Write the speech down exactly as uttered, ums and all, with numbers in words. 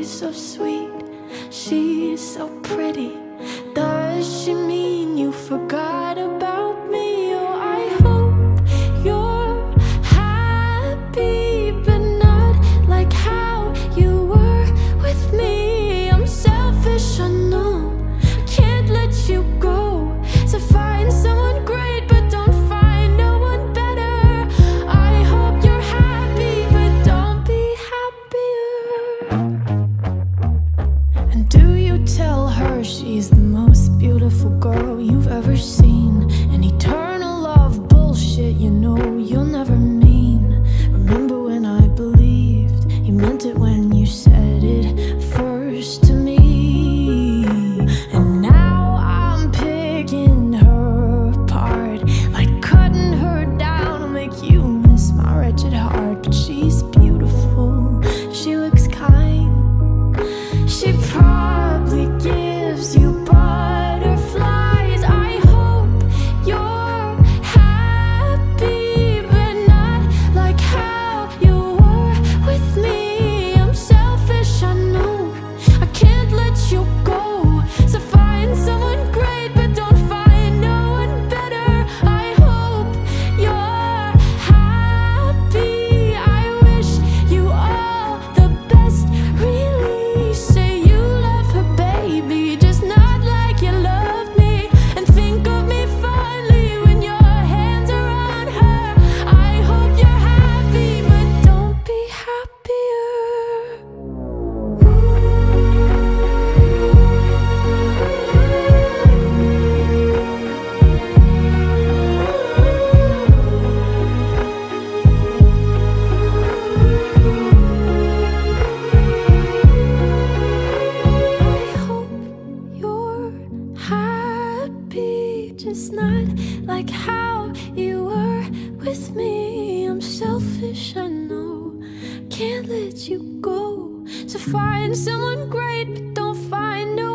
She's so sweet, she's so pretty. Does she mean you forgot about me? Oh, I hope you're happy, but not like how you were with me. I'm selfish, I know, I can't let you go. So find someone great, but don't find no one better. I hope you're happy, but don't be happier. And do you tell her she's the most beautiful girl you've ever seen? An eternal love bullshit, you know you'll never mean. Remember when I believed you meant it when you said it first to me? And now I'm picking her apart, like cutting her down to make you miss my wretched heart. But she's beautiful, she looks kind, she probably gives you butterflies. I hope you're happy, but not like how you were with me. I'm selfish, I know, I can't let you go. So find someone great, but don't find no one better. I hope you're happy. I wish you all the best, really. Say you love her, baby, just not like you love me. And think of me fondly when your hands are on her. I hope you're happy, but don't be happier. I hope you're happy, just not like how you were with me. I'm selfish, I know, can't let you go. So find someone great, but don't find no